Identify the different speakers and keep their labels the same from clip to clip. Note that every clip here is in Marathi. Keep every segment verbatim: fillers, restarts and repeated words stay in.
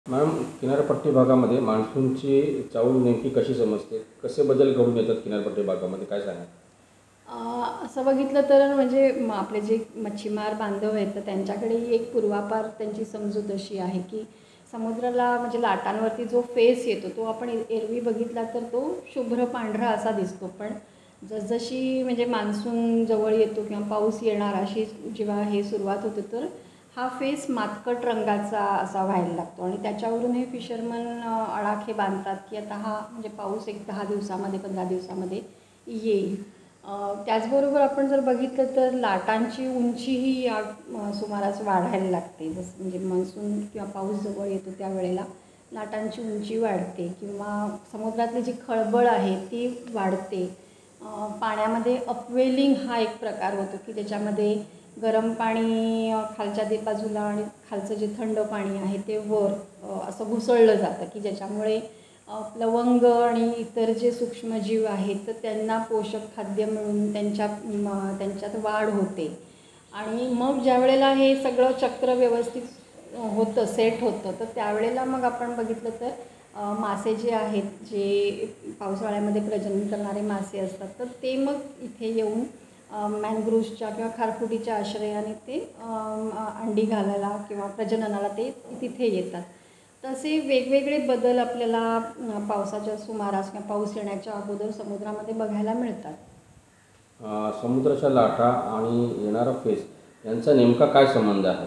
Speaker 1: मॅम, किनारपट्टी भागामध्ये मान्सूनची चाहूल नेमकी कशी समजते? कसे बदल घडून येतात किनारपट्टी भागामध्ये, काय सांगाल?
Speaker 2: अ, असं बघितलं तर म्हणजे म आपले जे मच्छीमार बांधव आहेत तर त्यांच्याकडेही एक पूर्वापार त्यांची समजूत अशी आहे की समुद्राला म्हणजे लाटांवरती जो फेस येतो तो आपण एरवी बघितला तर तो शुभ्र पांढरा असा दिसतो. पण जसजशी म्हणजे मान्सून जवळ येतो किंवा पाऊस येणार अशी जेव्हा हे सुरुवात होते तर हा फेस मातकट रंगाचा असा व्हायला लागतो आणि त्याच्यावरून हे फिशरमन आडाखे बांधतात की आता हा म्हणजे पाऊस एक दहा दिवसामध्ये पंधरा दिवसामध्ये येईल. त्याचबरोबर आपण जर बघितलं तर लाटांची उंचीही या सुमारास वाढायला लागते. जसं म्हणजे मान्सून किंवा पाऊस जवळ येतो त्यावेळेला लाटांची उंची वाढते किंवा समुद्रातली जी खळबळ आहे ती वाढते. पाण्यामध्ये अपवेलिंग हा एक प्रकार होतो की त्याच्यामध्ये गरम पाणी खालच्या दे बाजूला आणि खालचं जे थंड पाणी आहे ते वर असं घुसळलं जातं की ज्याच्यामुळे लवंग आणि इतर जे सूक्ष्मजीव आहेत तर त्यांना पोषक खाद्य मिळून त्यांच्या त्यांच्यात वाढ होते. आणि मग ज्यावेळेला हे सगळं चक्र व्यवस्थित होतं सेट होतं तर त्यावेळेला मग आपण बघितलं तर मासे जे आहेत जे पावसाळ्यामध्ये प्रजनन करणारे मासे असतात तर ते मग इथे येऊन मॅनग्रोव्हच्या किंवा खारफुटीच्या आश्रयाने ते अंडी घालायला किंवा प्रजननाला ते तिथे येतात. तसे वेगवेगळे बदल आपल्याला पावसाच्या सुमारास किंवा पाऊस येण्याच्या अगोदर समुद्रामध्ये बघायला मिळतात.
Speaker 1: समुद्राच्या लाटा आणि येणारा फेस यांचा नेमका काय संबंध आहे?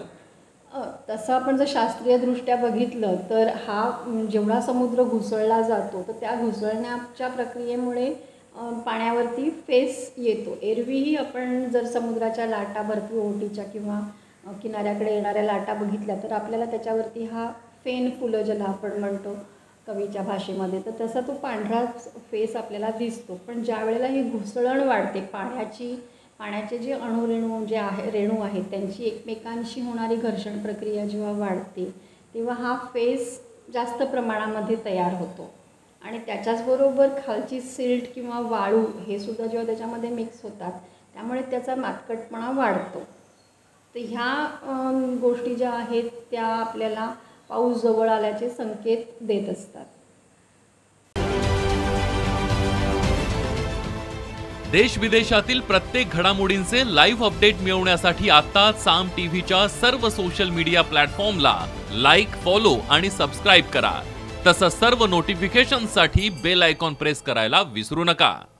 Speaker 2: तसं आपण जर शास्त्रीयदृष्ट्या बघितलं तर हा जेवढा समुद्र घुसळला जातो तर त्या घुसळण्याच्या प्रक्रियेमुळे पाण्यावरती फेस येतो. एरवीही आपण जर समुद्राच्या लाटा भरती ओहोटीच्या किंवा किनाऱ्याकडे येणाऱ्या लाटा बघितल्या तर आपल्याला त्याच्यावरती हा फेन फुलं ज्याला आपण म्हणतो कवीच्या भाषेमध्ये तर तसा तो पांढराच फेस आपल्याला दिसतो. पण ज्या वेळेला ही घुसळण वाढते पाण्याची पाण्याचे जे अणुरेणू जे आहे रेणू आहेत त्यांची एकमेकांशी होणारी घर्षण प्रक्रिया जेव्हा वाढते तेव्हा हा फेस जास्त प्रमाणामध्ये तयार होतो. आणि त्याच्याचबरोबर खालची सिल्ट किंवा वाळू हे सुद्धा जेव्हा त्याच्यामध्ये मिक्स होतात त्यामुळे त्याचा मातकटपणा वाढतो. तर ह्या गोष्टी ज्या आहेत त्या आपल्याला पाऊस जवळ आल्याचे संकेत देत असतात.
Speaker 3: देश विदेशातील प्रत्येक घडामोडींचे लाईव्ह अपडेट मिळवण्यासाठी आता साम टीव्हीच्या सर्व सोशल मीडिया प्लॅटफॉर्मला लाईक, फॉलो आणि सबस्क्राईब करा. तसंच सर्व नोटिफिकेशनसाठी बेल आयकॉन प्रेस करायला विसरू नका.